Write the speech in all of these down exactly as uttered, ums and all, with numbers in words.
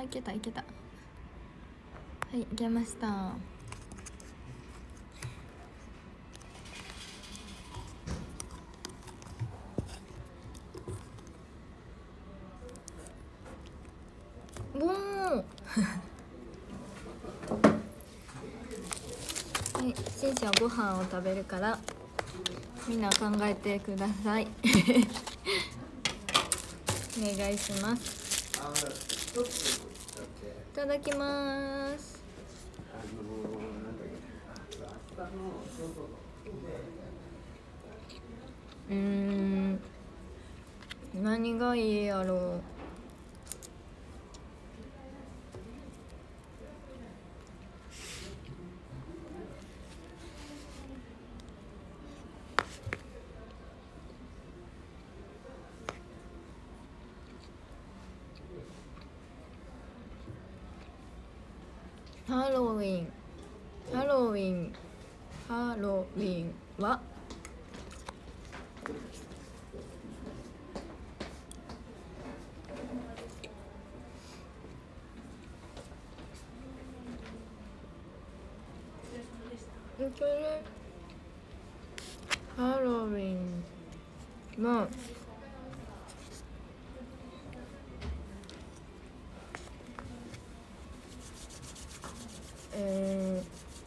いけたいけた。はい、いけました。ボーンはい、しんちゃんご飯を食べるからみんな考えてくださいお願いします。いただきます。うーん、何がいいやろう。ハロウィンハロウィンハロウィンはハロウィンはえ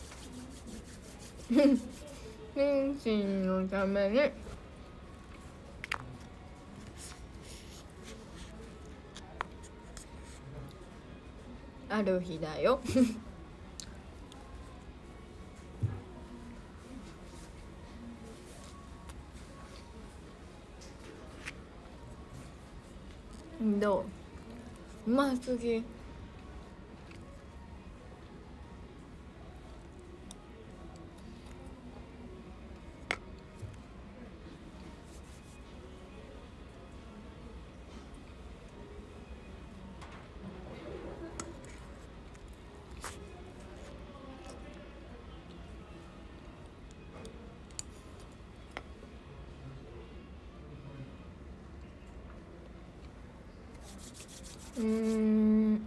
ー心身のためにある日だよどう？うますぎ。うーん、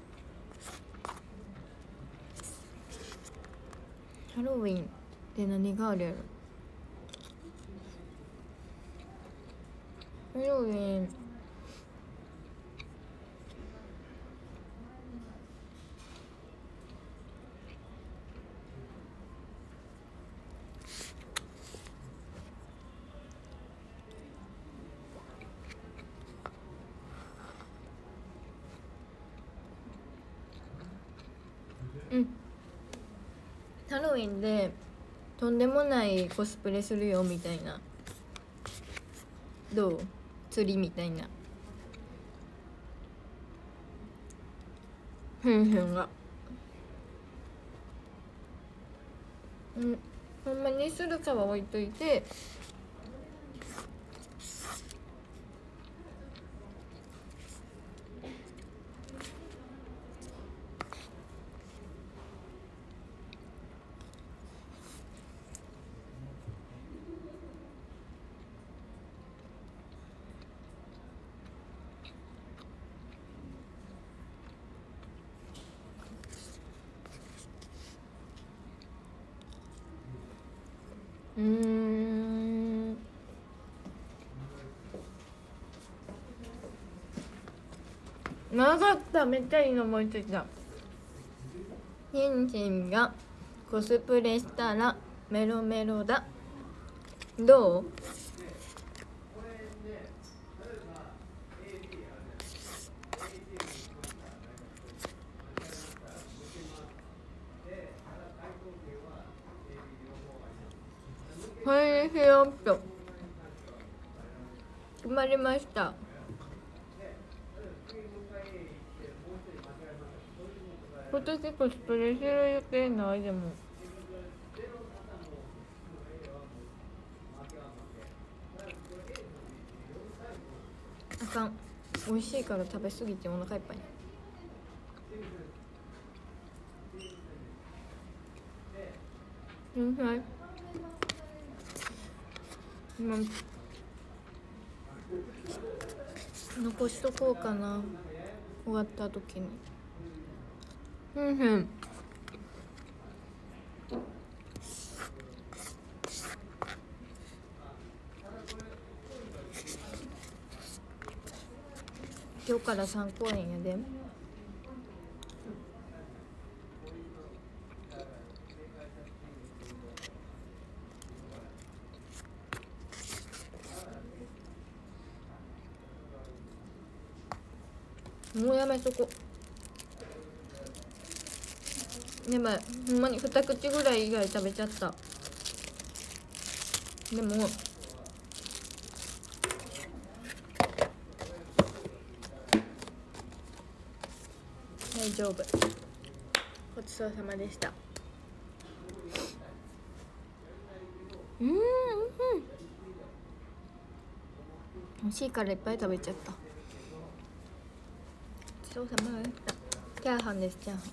ハロウィンって何があるやろ。ハロウィンうんハロウィンでとんでもないコスプレするよみたいな。どう？釣りみたいな。ふんふんがうんほんまにするかは置いといて、うーんなかった。めっちゃいいの思いついた。ヒンヒンがコスプレしたらメロメロだ。どう？これにしようっと決まりました。今年コスプレする予定ない。でもあかん、美味しいから食べ過ぎてお腹いっぱい。うんはい今残しとこうかな、終わった時に。 うんうん。今日からさん公演やで。もうやめとこ。でもほんまに二口ぐらい以外食べちゃった。でも大丈夫。ごちそうさまでした。うんうん、美味しいからいっぱい食べちゃった。ごちそうさまでした。チャーハンです。チャーハン。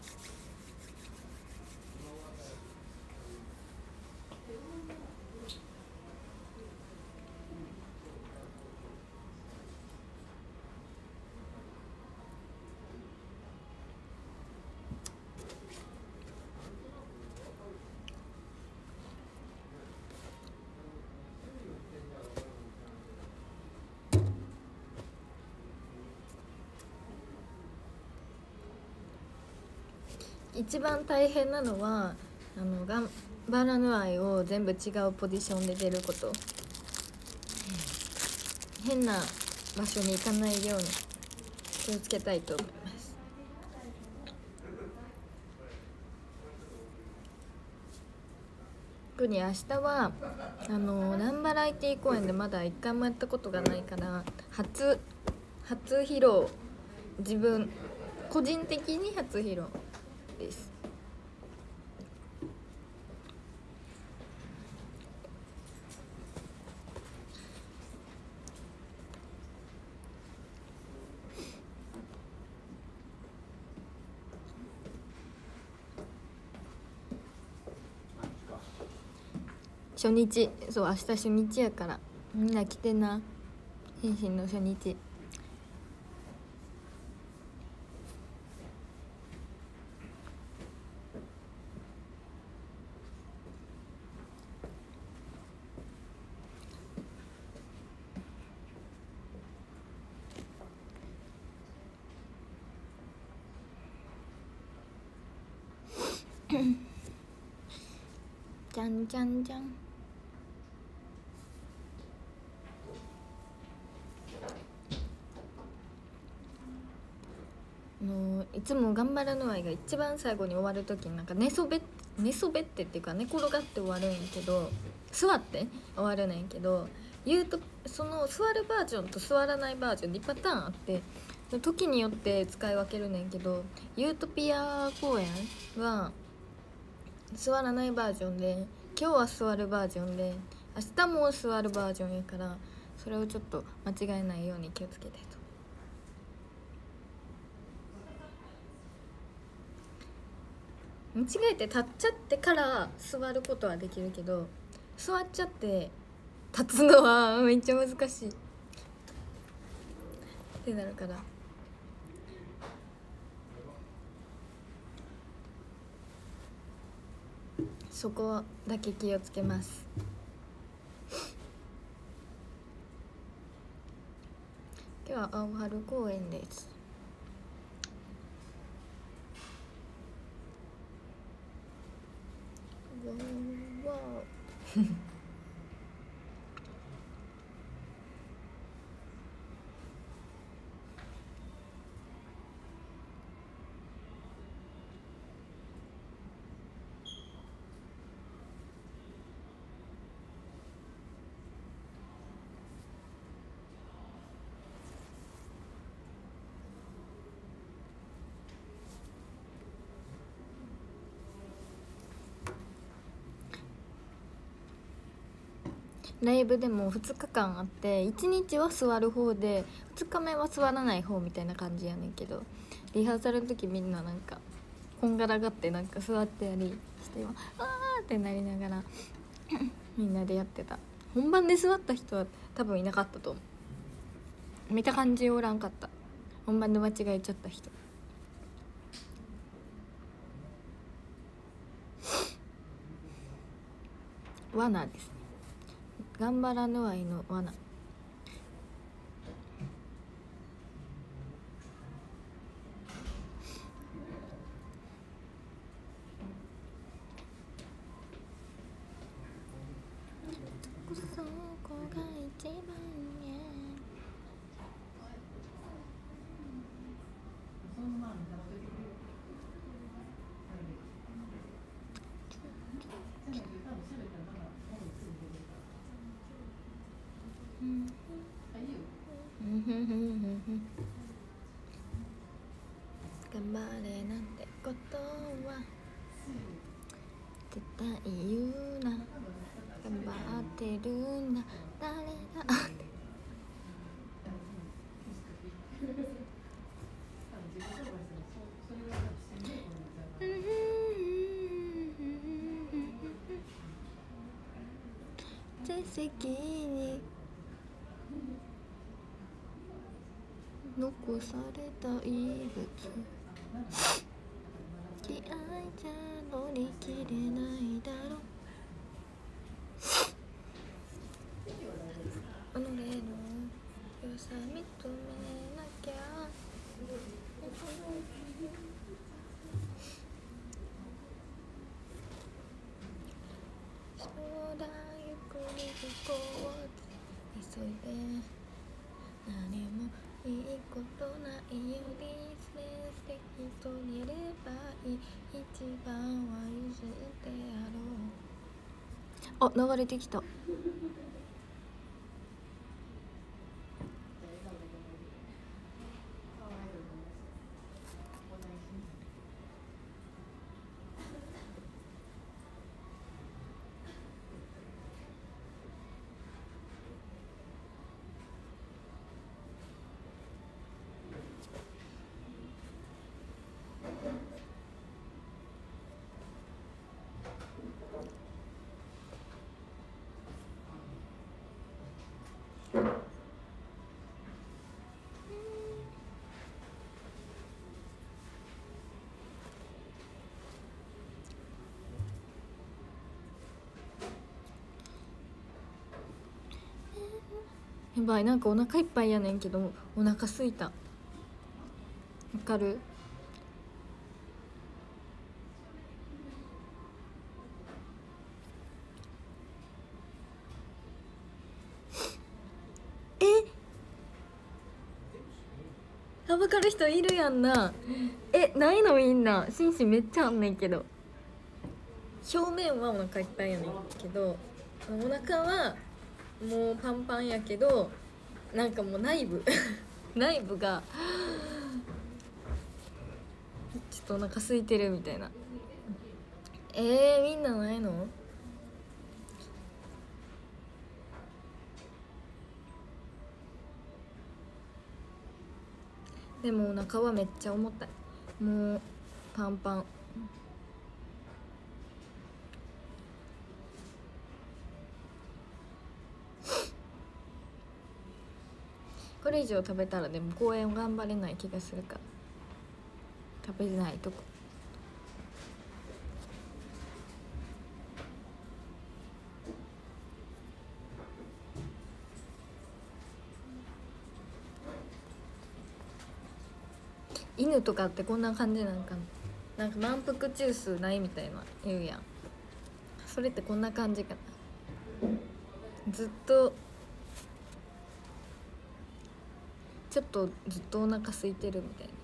一番大変なのはあの頑張らぬ愛を全部違うポジションで出ること。変な場所に行かないように気をつけたいと思います。特に明日はあのナンバライティ公演でまだ一回もやったことがないから初初披露、自分個人的に初披露です。初日、そう明日初日やからみんな来てな。変身の初日。じゃんじゃんじゃん。のいつも頑張らぬ愛が一番最後に終わる時になんか寝そべ寝そべってっていうか寝転がって終わるんやけど、座って終わるねんけど、言うとその座るバージョンと座らないバージョンにパターンあって、時によって使い分けるねんけど、ユートピア公演は座らないバージョンで、今日は座るバージョンで、明日も座るバージョンやから、それをちょっと間違えないように気をつけたいと。間違えて立っちゃってから座ることはできるけど、座っちゃって立つのはめっちゃ難しいってなるから、そこだけ気をつけます。今日は青春公園です。わーライブでもふつかかんあって、いちにちは座る方でふつかめは座らない方みたいな感じやねんけど、リハーサルの時みんななんかこんがらがってなんか座ってやりしてあーってなりながらみんなでやってた。本番で座った人は多分いなかったと思う。見た感じおらんかった。本番で間違えちゃった人。 罠です。頑張らぬ愛の罠。そこが一番ね。頑張れなんてことは絶対言うな。頑張ってるんだ誰だって手席に残された遺物、気合じゃ乗り切れないだろう。己の良さ認めなきゃ。そうだゆっくり行こう急いで何もいいことないよりスレス適当にやればいい。一番は譲ってやろう。あ、流れてきた。やばい、なんかお腹いっぱいやねんけどお腹すいた。わかる？えあ、わかる人いるやんな。え、ないのみんな。シンシンめっちゃあんねんけど、表面はお腹いっぱいやねんけどお腹はもうパンパンやけど、なんかもう内部内部がちょっとお腹空いてるみたいな。えー、みんなないの？でもお腹はめっちゃ重たい。もうパンパン。これ以上食べたらでも公演を頑張れない気がするから、食べれないとこ。犬とかってこんな感じなんかな。なんか満腹中枢ないみたいな言うやん。それってこんな感じかな。ずっとちょっとずっとお腹空いてるみたいな。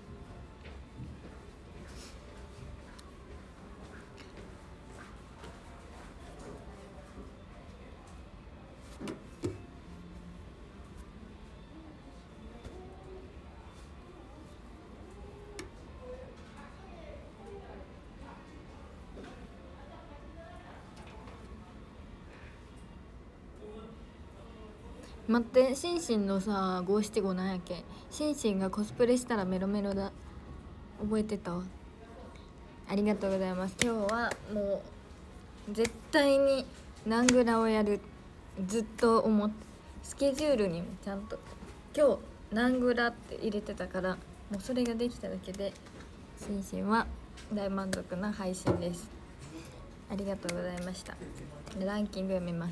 待って、シンシンのさ五七五なんやっけ。シンシンがコスプレしたらメロメロだ。覚えてたわ。ありがとうございます。今日はもう絶対にナングラをやる、ずっと思って、スケジュールにもちゃんと今日ナングラって入れてたから、もうそれができただけでシンシンは大満足な配信です。 ありがとうございました。ランキング読みます。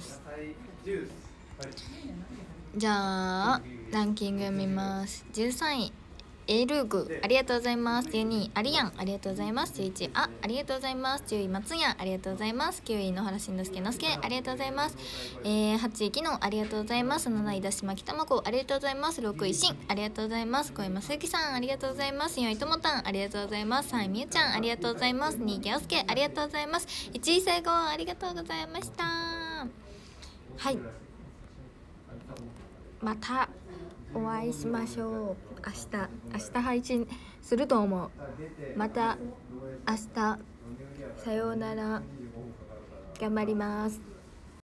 じゃあランキング読みます。じゅうさんいエルグ、ありがとうございます。じゅうにいアリアン、ありがとうございます。じゅういちいあ、ありがとうございます。じゅうい松屋、ありがとうございます。きゅうい野原しんのすけのすけ、ありがとうございます。えー、はちいきのありがとうございます。なないだしまきたまこ、ありがとうございます。ろくいしん、ありがとうございます。小山すゆきさん、ありがとうございます。よんいともたん、ありがとうございます。さんいみゆちゃん、ありがとうございます。にいきょうすけ、ありがとうございます。いちいせいご、ありがとうございました。はい、またお会いしましょう。明日明日配信すると思う。また明日、さようなら。頑張ります。